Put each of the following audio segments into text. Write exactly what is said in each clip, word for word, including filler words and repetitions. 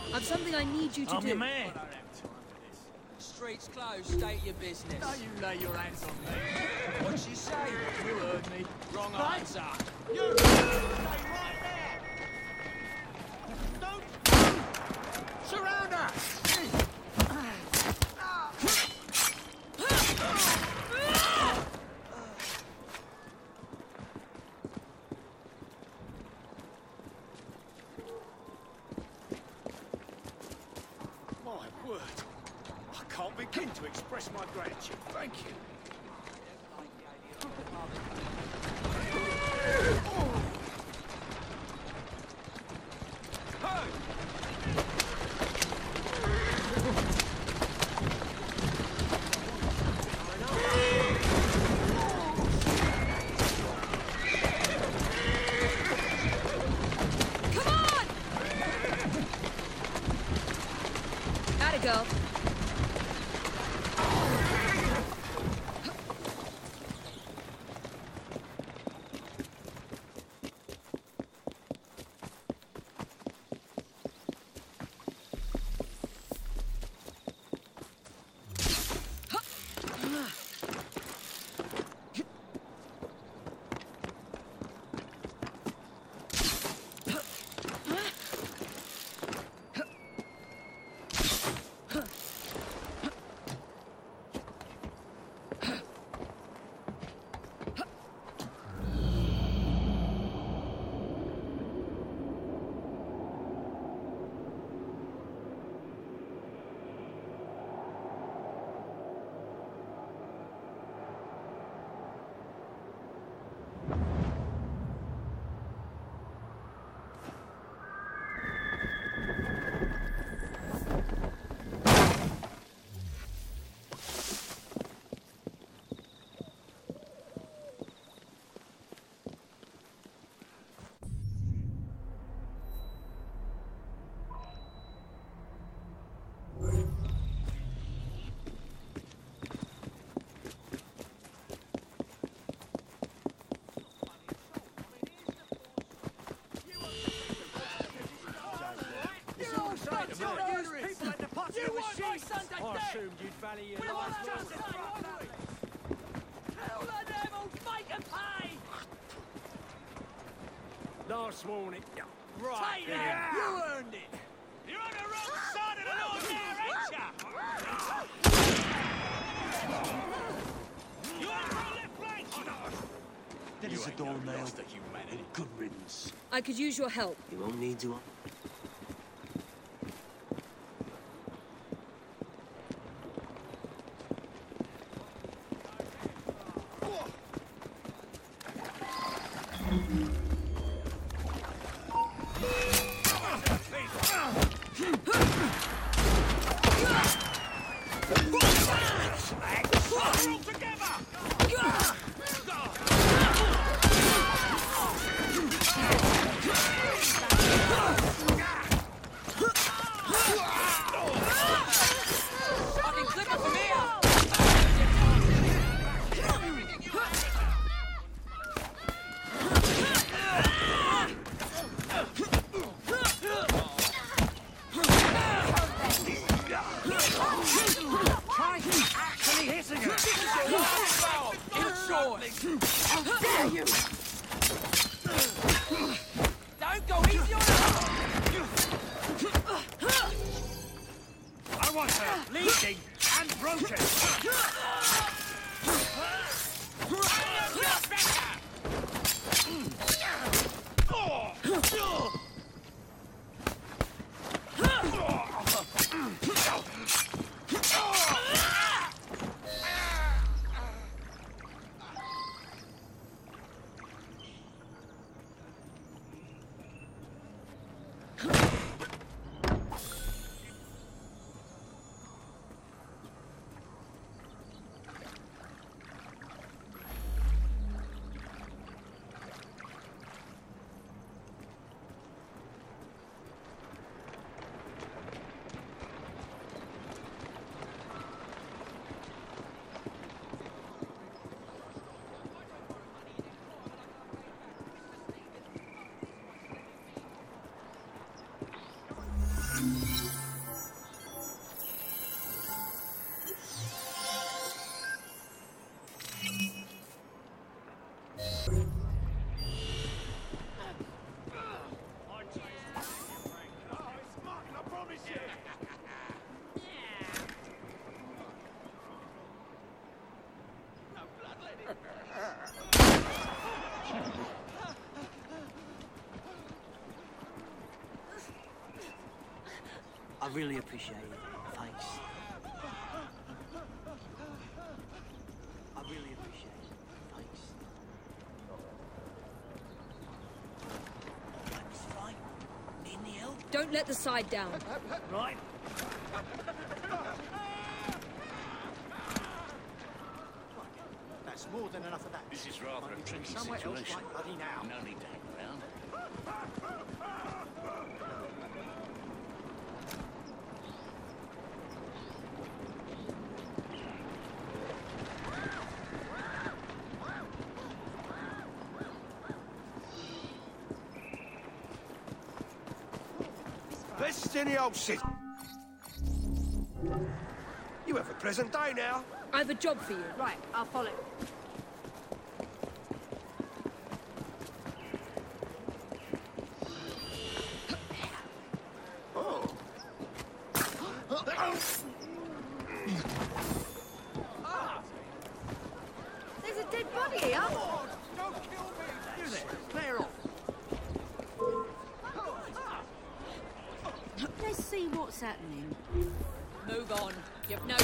I've something I need you to I'm do. your man. Street's closed, state your business. Now you lay your hands on me. What'd she say? You heard me. Wrong Right. answer. You stay right there. Don't surround her. My word. I can't begin to express my gratitude. Thank you. Come on! Gotta go. I assumed you'd value your life. Hell the devils, make them pay! Last morning. Right. Take that! You earned it. You're on the wrong side of the law now, ain't ya? You ain't got left flank! That is a door nail. Good riddance. I could use your help. You won't need to. Together! I really appreciate it. Thanks. I really appreciate it. Thanks. That's fine. Need any help? Don't let the side down. Right. That's more than enough of that. This is rather Might a be tricky somewhere else situation. right bloody now. No need to hang around. Best in the old city. You have a pleasant day now. I have a job for you. Right, I'll follow. Oh. There's a dead body here. Don't kill me! You there, clear off. Let's see what's happening. Move on. You've no...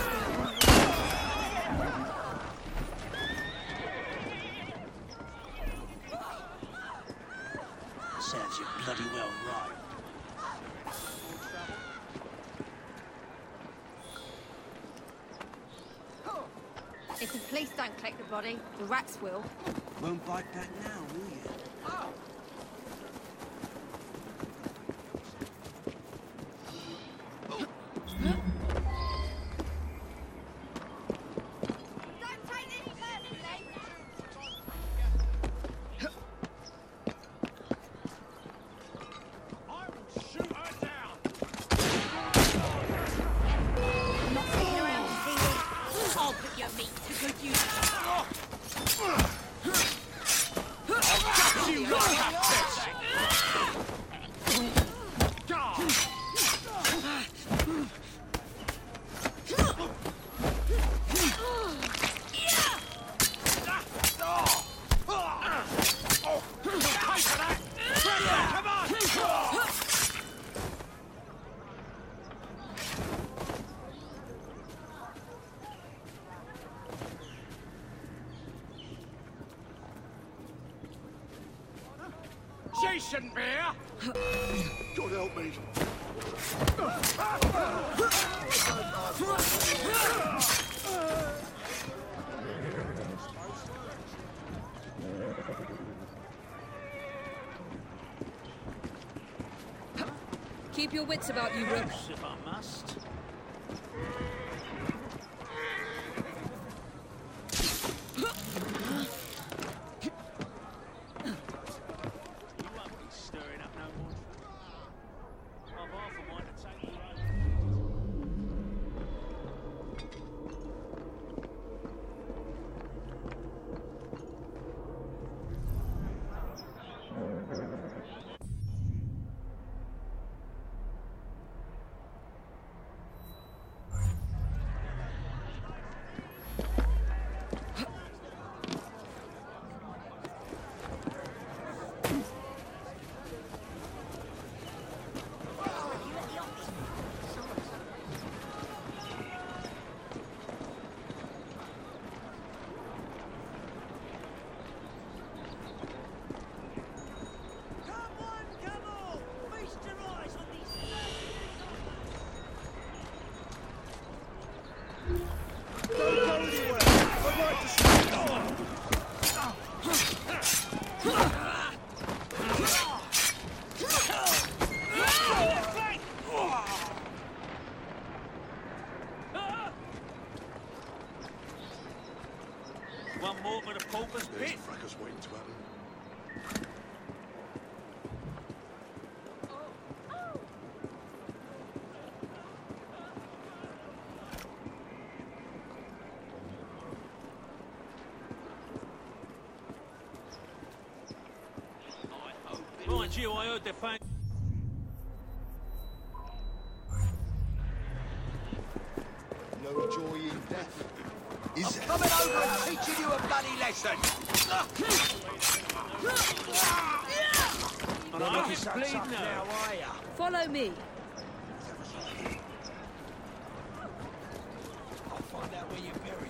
Serves you bloody well right. If the police don't collect the body, the rats will. Won't bite back now, will you? Don't take this personally. I will shoot her down. I'm not sticking around to see this. I'll put your meat to good use. You right up there. Come on! She shouldn't be here. God help me. Keep your wits about you, Rook. If I must. You won't be stirring up no more trouble. I've half a mind to take you home. Don't go anywhere. I'd like to see. One more for the pauper's There's pit. a fracas waiting to happen. Mind you, I heard the fang. No joy in death. Is there? Coming over and teaching you a bloody lesson. I'm bleeding now. Follow me. Find out where you're buried.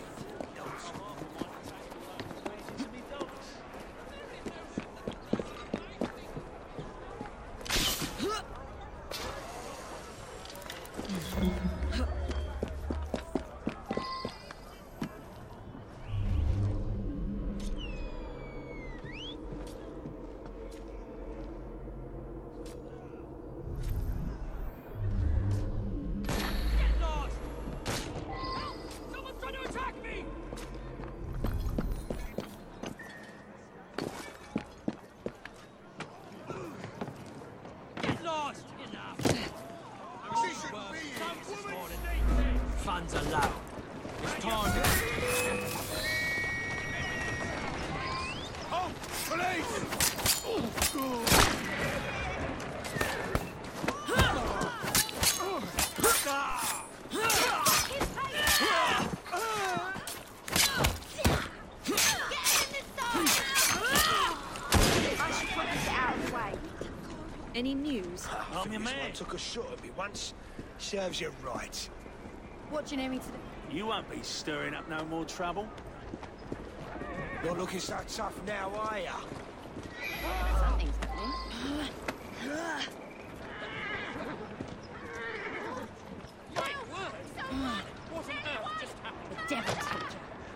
Funds allowed. It's time to... Oh, police! Oh, Any news? I'm your man. Took a shot at me once. Serves you right. What do you need me to do? You won't be stirring up no more trouble. Not looking so tough now, are ya? Something's happening. The devil teacher.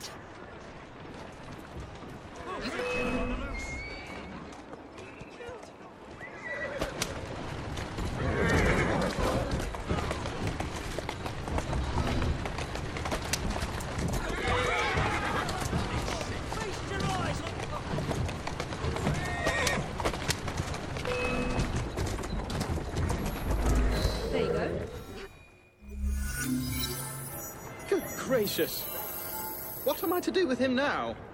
There you go. Good gracious. What am I to do with him now?